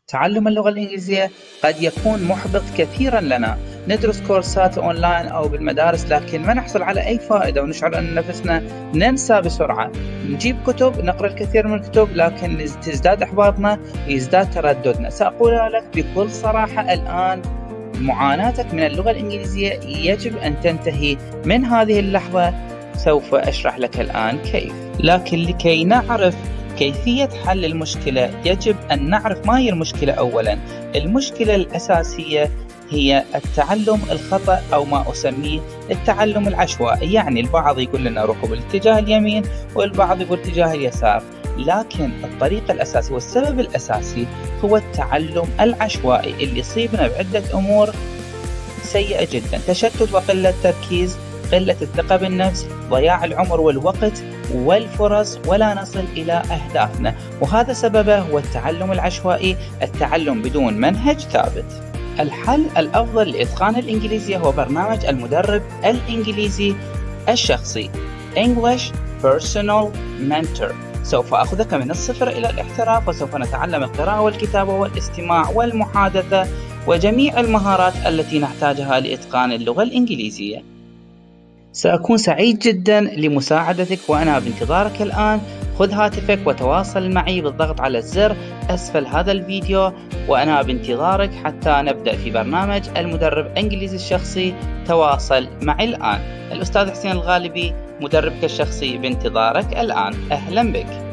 تعلم اللغة الإنجليزية قد يكون محبط كثيرا لنا. ندرس كورسات أونلاين أو بالمدارس لكن ما نحصل على أي فائدة، ونشعر أن نفسنا ننسى بسرعة. نجيب كتب، نقرأ الكثير من الكتب، لكن تزداد إحباطنا ويزداد ترددنا. سأقولها لك بكل صراحة الآن، معاناتك من اللغة الإنجليزية يجب أن تنتهي من هذه اللحظة. سوف أشرح لك الآن كيف. لكن لكي نعرف كيفية حل المشكلة يجب أن نعرف ما هي المشكلة أولا. المشكلة الأساسية هي التعلم الخطأ أو ما أسميه التعلم العشوائي. يعني البعض يقول لنا روحوا بالاتجاه اليمين والبعض يقول اتجاه اليسار، لكن الطريقة الأساسية والسبب الأساسي هو التعلم العشوائي اللي يصيبنا بعدة أمور سيئة جدا: تشتت وقلة تركيز، قلة الثقة بالنفس، ضياع العمر والوقت والفرص، ولا نصل إلى أهدافنا. وهذا سببه هو التعلم العشوائي، التعلم بدون منهج ثابت. الحل الأفضل لإتقان الإنجليزية هو برنامج المدرب الإنجليزي الشخصي English Personal Mentor. سوف أخذك من الصفر إلى الاحتراف، وسوف نتعلم القراءة والكتابة والاستماع والمحادثة وجميع المهارات التي نحتاجها لإتقان اللغة الإنجليزية. سأكون سعيد جدا لمساعدتك وأنا بانتظارك الآن. خذ هاتفك وتواصل معي بالضغط على الزر أسفل هذا الفيديو، وأنا بانتظارك حتى نبدأ في برنامج المدرب الإنجليزي الشخصي. تواصل معي الآن. الأستاذ حسين الغالبي، مدربك الشخصي، بانتظارك الآن. أهلا بك.